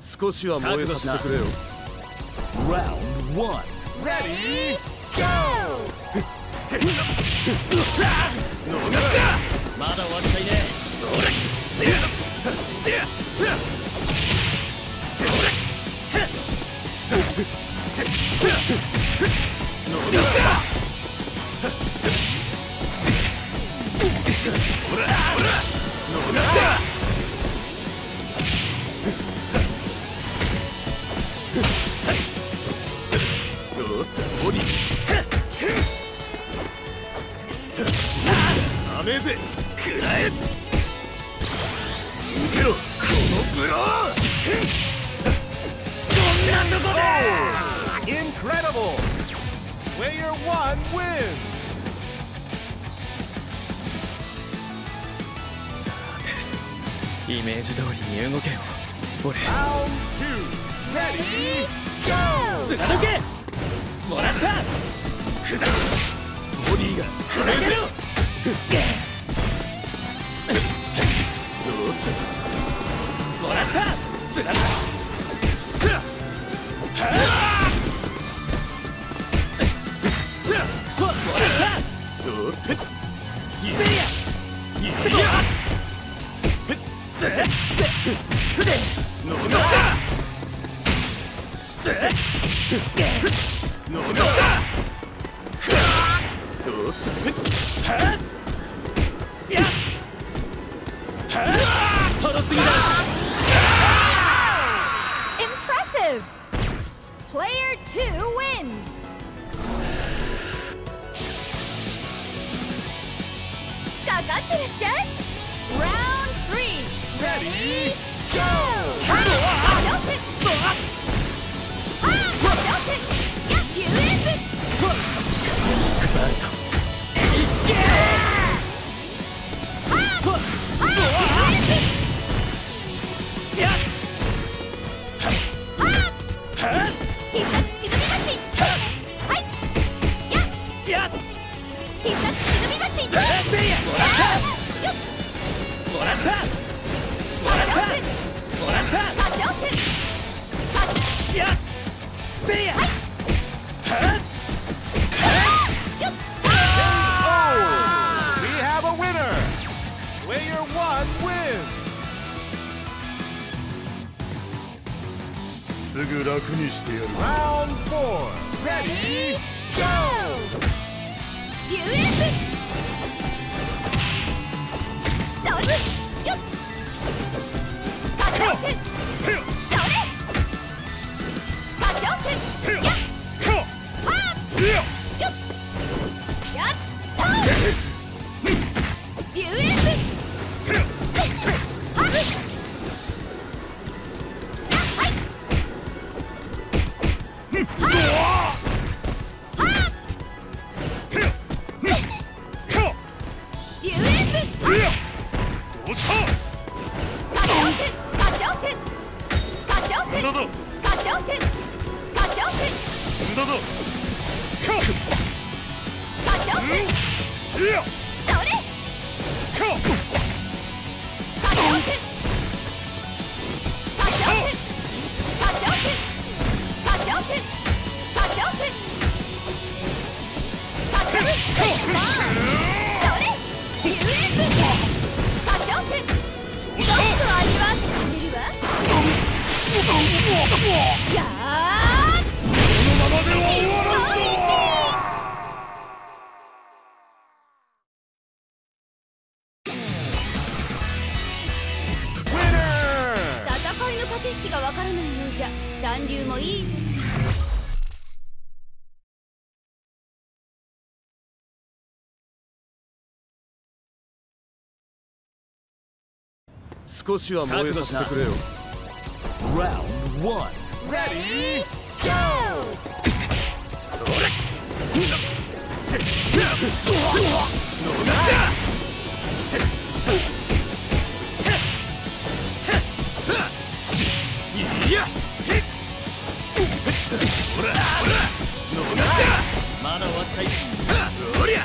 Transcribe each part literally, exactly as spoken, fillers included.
少しは燃えさせてくれよ。 Round one. Ready, go! まだ終わっちゃいねダメぜ、くらえ。受けろ、このブロー。 こんなとこで Incredible! Player one wins! さて、イメージ通りに動けよ俺。 Round two. Ready, go! 貫け。もらった。 砕く。ボディが砕けろ。もらった。貫く。 Impressive! Player two wins! Round three! Ready, go! We have a winner! Player one wins! すぐ楽にしてやる。 Round four. Ready, go! 三流もいいとね。 少しは燃えさせてくれよ。 Round one. Ready, go! まだ終わっちゃいおりゃ。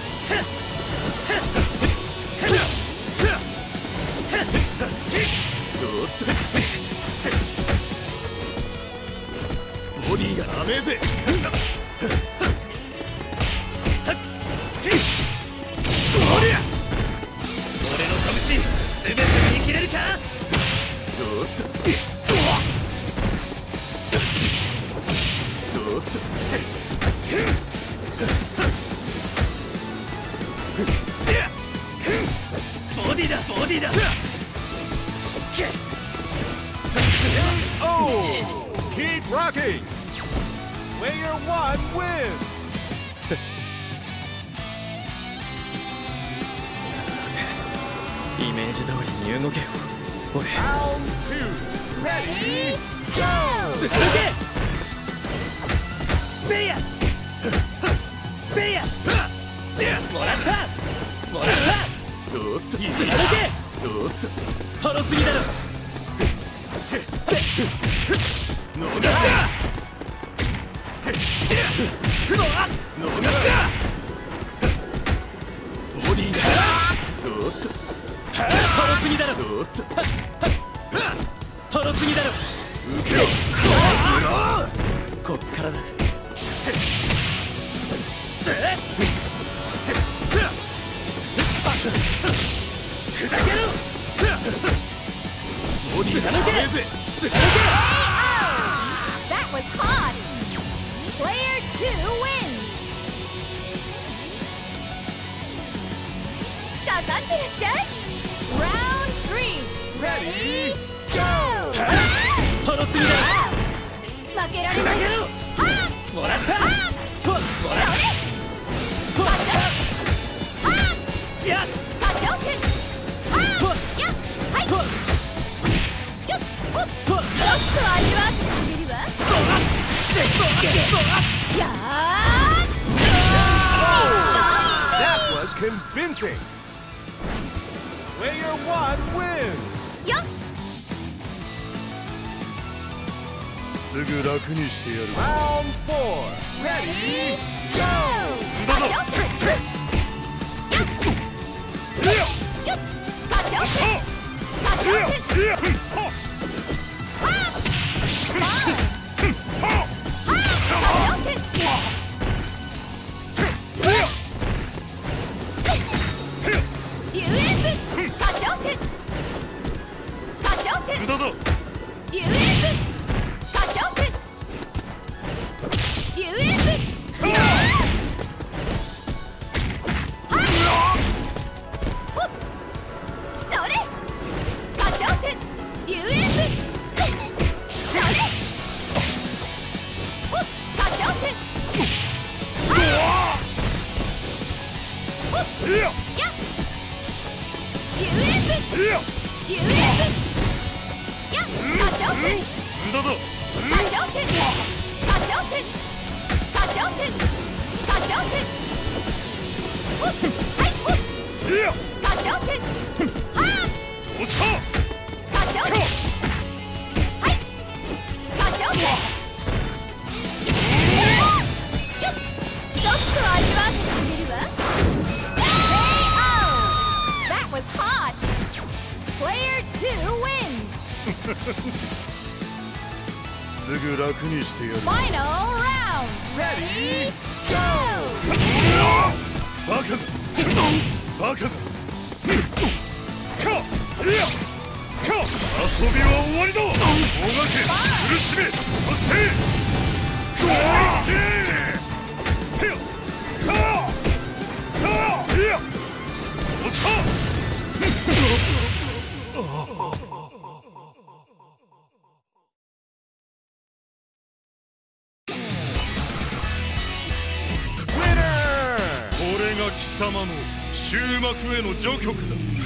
ボディが甘えぜ。おりゃ、俺の拳全て見切れるか。おっとおっとボディだボディだ。 Oh! Keep rocking! Player one wins! さてイメージ通りに動けよ俺。 Round two! Ready? Go! ずっとけせいやせいやもらったもらったおっとずっとけおっととろすぎだろ。 逃がすか逃がすかボディがおっととろすぎだろ。 おっととろすぎだろ。 受けろこっからだ。 砕けろボディが甘えぜ。 That was hot! Player two wins! かかってらっしゃい Round three! Ready? Go! とろすぎだろ。 負けられない砕けろ。 はもらったともらっそれとはやっ波長戦はとやっはいとよっほっとちょっと味わってあげるわやー That was convincing! Player one wins! よっすぐ楽にしてやる。 Round four! Ready? Go! 波長戦やっよっ波長戦波長戦は波長戦遊園部波長戦波長戦無駄だ。 遊園部波長戦遊園部やーほっそれ波長戦遊園部それほっ波長戦はほっいやや遊園部いや遊園部や波長戦無駄だ。 波長戦波長戦波長戦波長戦ほっはいほっいや波長戦は押した。 波長戦はい波長戦よっちょっと味わってあげるわ ケーオー! That was hot! Player two wins! すぐ楽にしてやる。 Final round! Ready? Go! バカだバカだ。かいやか遊びは終わりだ。もがけ苦しめそしてゴーチーてやたたいや押した。これが貴様の終幕への序曲だ。